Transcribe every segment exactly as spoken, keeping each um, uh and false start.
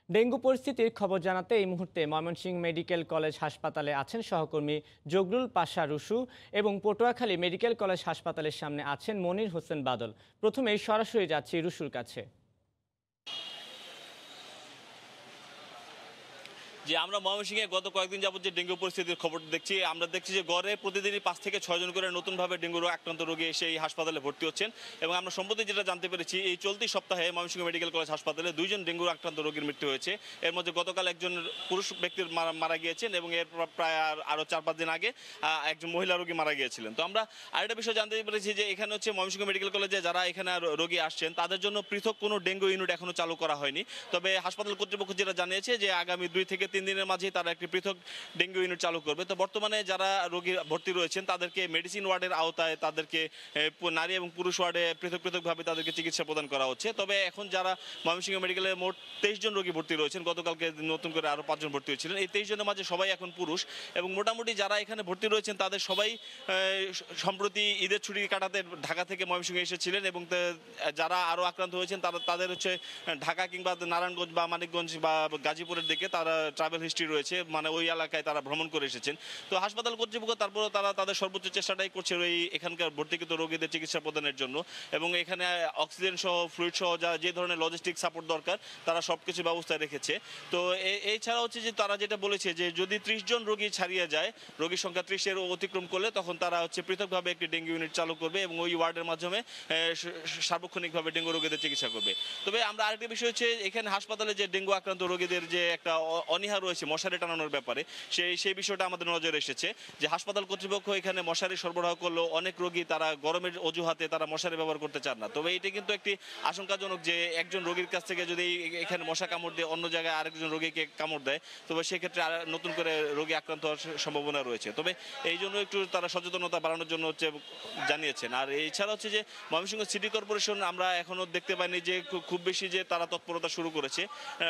Dengue পরিস্থিতির খবর জানাতে এই মুহূর্তে ময়মনসিংহ মেডিকেল কলেজ হাসপাতালে আছেন সহকর্মী জগরুল পাশা রুশু এবং পটুয়াখালী মেডিকেল কলেজ হাসপাতালের সামনে আছেন মনির হোসেন বাদল। প্রথমেই সরাসরি যাচ্ছি রুশুর কাছে। যে আমরা ময়মনসিংহে গত কয়েকদিন যাবত যে ডেঙ্গু পরিস্থিতির খবর দেখছি, আমরা দেখছি যে গড়ে প্রতিদিনই পাঁচ থেকে ছয়জন করে নতুনভাবে ডেঙ্গু রোগ আক্রান্ত রোগী এসে এই হাসপাতালে ভর্তি হচ্ছেন। এবং আমরা সম্প্রতি যেটা জানতে পেরেছি, এই চলতি সপ্তাহে ময়মনসিংহ মেডিকেল কলেজ হাসপাতালে দুইজন ডেঙ্গু আক্রান্ত রোগীর মৃত্যু হয়েছে। এর মধ্যে গতকাল একজন পুরুষ ব্যক্তির মারা গিয়েছেন এবং এর প্রায় আরও চার পাঁচ দিন আগে একজন মহিলা রোগী মারা গিয়েছিলেন। তো আমরা আরেকটা বিষয় জানতে পেরেছি যে এখানে হচ্ছে ময়মনসিংহ মেডিকেল কলেজে যারা এখানে রোগী আসছেন তাদের জন্য পৃথক কোনো ডেঙ্গু ইউনিট এখনো চালু করা হয়নি। তবে হাসপাতাল কর্তৃপক্ষ যেটা জানিয়েছে যে আগামী দুই থেকে তিন দিনের মাঝেই তারা একটি পৃথক ডেঙ্গু ইউনিট চালু করবে। তো বর্তমানে যারা রোগী ভর্তি রয়েছেন তাদেরকে মেডিসিন ওয়ার্ডের আওতায় তাদেরকে নারী এবং পুরুষ ওয়ার্ডে পৃথক পৃথকভাবে তাদেরকে চিকিৎসা প্রদান করা হচ্ছে। তবে এখন যারা ময়মনসিংহ মেডিকেলে মোট তেইশ জন রোগী ভর্তি রয়েছেন, গতকালকে নতুন করে আরও পাঁচজন ভর্তি হয়েছিলেন। এই তেইশ জনের মাঝে সবাই এখন পুরুষ এবং মোটামুটি যারা এখানে ভর্তি রয়েছেন তাদের সবাই সম্প্রতি ঈদের ছুটি কাটাতে ঢাকা থেকে ময়মনসিংহে এসেছিলেন এবং যারা আরও আক্রান্ত হয়েছেন তারা তাদের হচ্ছে ঢাকা কিংবা নারায়ণগঞ্জ বা মানিকগঞ্জ বা গাজীপুরের দিকে তারা ট্রাভেল হিস্ট্রি রয়েছে, মানে ওই এলাকায় তারা ভ্রমণ করে এসেছেন। তো হাসপাতাল কর্তৃপক্ষ তারপরে তারা তাদের সর্বোচ্চ চেষ্টাটাই করছে ওই এখানকার ভর্তিকৃত রোগীদের চিকিৎসা প্রদানের জন্য এবং এখানে অক্সিজেন সহ ফ্লুইড সহ যা যে ধরনের লজিস্টিক সাপোর্ট দরকার তারা সব কিছু ব্যবস্থায় রেখেছে। তো এছাড়া হচ্ছে যে তারা যেটা বলেছে যে যদি ত্রিশ জন রোগী ছাড়িয়ে যায়, রোগীর সংখ্যা ত্রিশের অতিক্রম করলে তখন তারা হচ্ছে পৃথকভাবে একটি ডেঙ্গু ইউনিট চালু করবে এবং ওই ওয়ার্ডের মাধ্যমে সার্বক্ষণিকভাবে ডেঙ্গু রোগীদের চিকিৎসা করবে। তবে আমরা আরেকটি বিষয় হচ্ছে এখানে হাসপাতালে যে ডেঙ্গু আক্রান্ত রোগীদের যে একটা অনীহা রয়েছে মশারি টানানোর ব্যাপারে, সেই সেই বিষয়টা আমাদের নজরে এসেছে যে হাসপাতাল কর্তৃপক্ষ এখানে মশারি সরবরাহ করলেও অনেক রোগী তারা গরমের অজুহাতে তারা মশারি ব্যবহার করতে চান না। তবে এটি কিন্তু একটি আশঙ্কাজনক যে একজন রোগীর কাছ থেকে যদি এখানে মশা কামড় দিয়ে অন্য জায়গায় আরেকজন রোগীকে কামড় দেয় তবে সেক্ষেত্রে নতুন করে রোগী আক্রান্ত হওয়ার সম্ভাবনা রয়েছে। তবে এই জন্য একটু তারা সচেতনতা বাড়ানোর জন্য হচ্ছে জানিয়েছেন। আর এছাড়া হচ্ছে যে ময়মনসিংহ সিটি কর্পোরেশন আমরা এখনো দেখতে পাইনি যে খুব বেশি যে তারা তৎপরতা শুরু করেছে।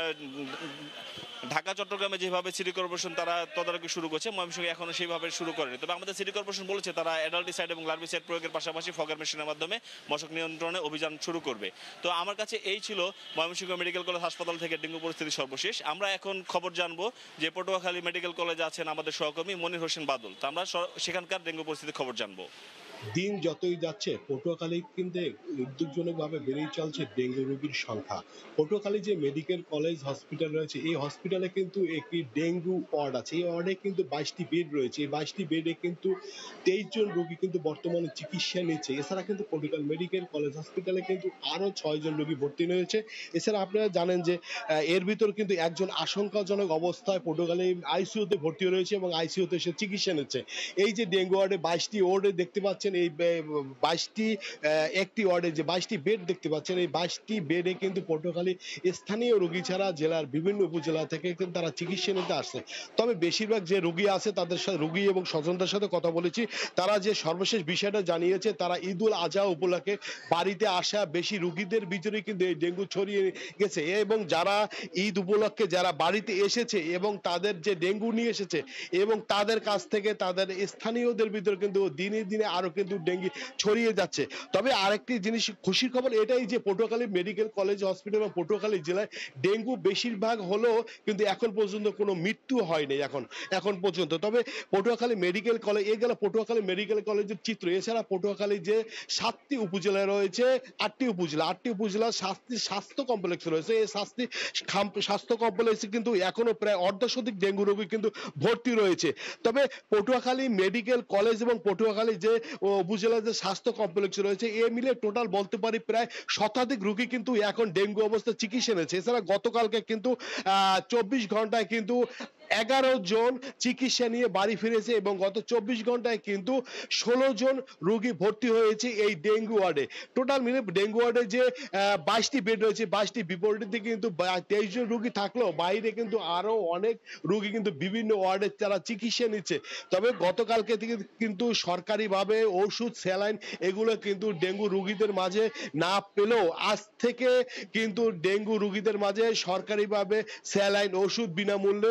ঢাকা চট্টগ্রামে যেভাবে সিটি কর্পোরেশন তারা তদারকি শুরু করছে, ময়মনসিংহে এখনো সেইভাবে শুরু করেনি। তবে আমাদের সিটি কর্পোরেশন বলেছে তারা অ্যাডাল্টিসাইড এবং লার্ভিসাইড প্রয়োগের পাশাপাশি ফগার মেশিনের মাধ্যমে মশক নিয়ন্ত্রণে অভিযান শুরু করবে। তো আমার কাছে এই ছিল ময়মনসিংহ মেডিকেল কলেজ হাসপাতাল থেকে ডেঙ্গু পরিস্থিতি সর্বশেষ। আমরা এখন খবর জানবো যে পটুয়াখালী মেডিকেল কলেজে আছেন আমাদের সহকর্মী মনির হোসেন বাদল। তো আমরা সেখানকার ডেঙ্গু পরিস্থিতির খবর জানবো। দিন যতই যাচ্ছে পটুয়াখালী কিন্তু উদ্বেগজনকভাবে বেড়েই চলছে ডেঙ্গু রোগীর সংখ্যা। পটুয়াখালী যে মেডিকেল কলেজ হসপিটাল রয়েছে, এই হসপিটালে কিন্তু একটি ডেঙ্গু ওয়ার্ড আছে। এই ওয়ার্ডে কিন্তু বাইশটি বেড রয়েছে। এই বাইশটি বেডে কিন্তু তেইশ জন রোগী কিন্তু বর্তমানে চিকিৎসা নিচ্ছে। এছাড়া কিন্তু পটুয়াখালী মেডিকেল কলেজ হসপিটালে কিন্তু আরো ছয় জন রোগী ভর্তি হয়েছে। এছাড়া আপনারা জানেন যে এর ভিতর কিন্তু একজন আশঙ্কাজনক অবস্থায় পটুয়াখালী আইসিইউতে ভর্তি রয়েছে এবং আইসিইউতে সে চিকিৎসা নিচ্ছে। এই যে ডেঙ্গু ওয়ার্ডে বাইশটি ওয়ার্ডে দেখতে পাচ্ছেন, এই বাইশটি একটি ওয়ার্ডে যে বাইশটি বেড দেখতে পাচ্ছেন, এই বাইশটি বেডে কিন্তু পটুয়াখালী স্থানীয় রোগী ছাড়া জেলার বিভিন্ন উপজেলা থেকে কিন্তু তারা চিকিৎসা নিতে আসছে। তবে বেশিরভাগ যে রোগী আছে তাদের সাথে রোগী এবং স্বজনদের সাথে কথা বলেছি, তারা যে সর্বশেষ বিষয়টা জানিয়েছে তারা ঈদ উল আজহা উপলক্ষে বাড়িতে আসা বেশি রোগীদের ভিতরে কিন্তু এই ডেঙ্গু ছড়িয়ে গেছে এবং যারা ঈদ উপলক্ষে যারা বাড়িতে এসেছে এবং তাদের যে ডেঙ্গু নিয়ে এসেছে এবং তাদের কাছ থেকে তাদের স্থানীয়দের ভিতরে কিন্তু দিনে দিনে আরো কিন্তু ডেঙ্গি ছড়িয়ে যাচ্ছে। তবে আরেকটি জিনিস খুশির খবর এটাই যে পটুয়াখালী মেডিকেল কলেজ হসপিটাল এবং পটুয়াখালী জেলায় ডেঙ্গু বেশিরভাগ হলেও কিন্তু এখন পর্যন্ত কোনো মৃত্যু হয়নি এখন এখন পর্যন্ত। তবে পটুয়াখালী মেডিকেল কলেজ এ গেল পটুয়াখালী মেডিকেল কলেজের চিত্র। এছাড়া পটুয়াখালী যে সাতটি উপজেলা রয়েছে, আটটি উপজেলা আটটি উপজেলা সাতটি স্বাস্থ্য কমপ্লেক্স রয়েছে। এই সাতটি স্বাস্থ্য কমপ্লেক্সে কিন্তু এখনো প্রায় অর্ধশতাধিক ডেঙ্গু রোগী কিন্তু ভর্তি রয়েছে। তবে পটুয়াখালী মেডিকেল কলেজ এবং পটুয়াখালী যে উপজেলার যে স্বাস্থ্য কমপ্লেক্স রয়েছে এ মিলে টোটাল বলতে পারি প্রায় শতাধিক রোগী কিন্তু এখন ডেঙ্গু অবস্থা চিকিৎসা নিচ্ছে। এছাড়া গতকালকে কিন্তু আহ চব্বিশ ঘন্টায় কিন্তু এগারো জন চিকিৎসা নিয়ে বাড়ি ফিরেছে এবং গত চব্বিশ ঘন্টায় কিন্তু ষোলো জন রোগী ভর্তি হয়েছে এই ডেঙ্গু ওয়ার্ডে। টোটাল মিলে ডেঙ্গু ওয়ার্ডে যে বাইশটি বেড রয়েছে, বাইশটি বিপরীতে কিন্তু তেইশ জন রোগী থাকলেও বাইরে কিন্তু আরো অনেক রোগী কিন্তু বিভিন্ন ওয়ার্ডে তারা চিকিৎসা নিচ্ছে। তবে গতকালকে থেকে কিন্তু সরকারিভাবে ওষুধ স্যালাইন এগুলো কিন্তু ডেঙ্গু রোগীদের মাঝে না পেলেও আজ থেকে কিন্তু ডেঙ্গু রোগীদের মাঝে সরকারিভাবে স্যালাইন ওষুধ বিনামূল্যে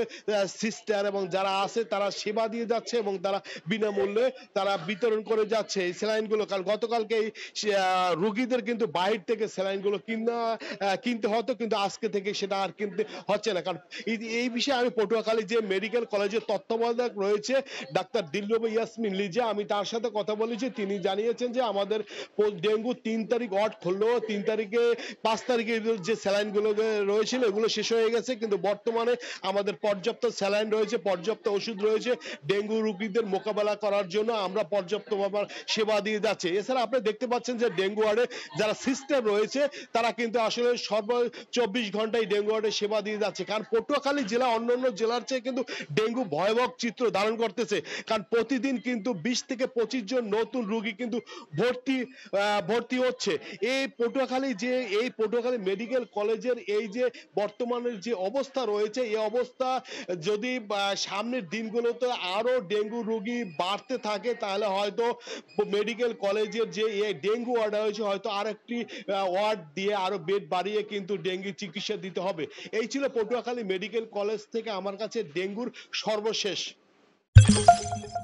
সিস্টার এবং যারা আছে তারা সেবা দিয়ে যাচ্ছে এবং তারা বিনামূল্যে তারা বিতরণ করে যাচ্ছে এই স্যালাইনগুলো। কারণ গতকালকে এই রোগীদের কিন্তু বাইরে থেকে স্যালাইনগুলো কিনা কিনতে হতো, কিন্তু আজকে থেকে সেটা আর কিনতে হচ্ছে না। কারণ এই বিষয়ে আমি পটুয়াখালী যে মেডিকেল কলেজের তত্ত্বাবধায়ক রয়েছে ডাক্তার দিলরুবা ইয়াসমিন লিজা, আমি তার সাথে কথা বলেছি। তিনি জানিয়েছেন যে আমাদের ডেঙ্গু তিন তারিখ ওয়ার্ড খুললো, তিন তারিখে পাঁচ তারিখে যে স্যালাইন গুলো রয়েছিল এগুলো শেষ হয়ে গেছে, কিন্তু বর্তমানে আমাদের পর্যাপ্ত স্যালাইন রয়েছে, পর্যাপ্ত ওষুধ রয়েছে। ডেঙ্গু রোগীদের মোকাবেলা করার জন্য আমরা পর্যাপ্ত সেবা দিয়ে যাচ্ছে। এছাড়া আপনি দেখতে পাচ্ছেন যে ডেঙ্গু ওয়ার্ডে যারা সিস্টার রয়েছে তারা কিন্তু আসলে সর্ব চব্বিশ ঘন্টায় ডেঙ্গু ওয়ার্ডে সেবা দিয়ে যাচ্ছে। কারণ পটুয়াখালী জেলা অন্যান্য জেলার চেয়ে কিন্তু ডেঙ্গু ভয়াবহ চিত্র ধারণ করতেছে। কারণ প্রতিদিন কিন্তু বিশ থেকে পঁচিশ জন নতুন রোগী কিন্তু ভর্তি ভর্তি হচ্ছে। এই পটুয়াখালী যে এই পটুয়াখালী মেডিকেল কলেজের এই যে বর্তমানের যে অবস্থা রয়েছে, এই অবস্থা যদি সামনের দিনগুলোতে আরো ডেঙ্গু রোগী বাড়তে থাকে তাহলে হয়তো মেডিকেল কলেজের যে ডেঙ্গু ওয়ার্ড হয়েছে হয়তো আর একটি ওয়ার্ড দিয়ে আরো বেড বাড়িয়ে কিন্তু ডেঙ্গু চিকিৎসা দিতে হবে। এই ছিল পটুয়াখালী মেডিকেল কলেজ থেকে আমার কাছে ডেঙ্গুর সর্বশেষ।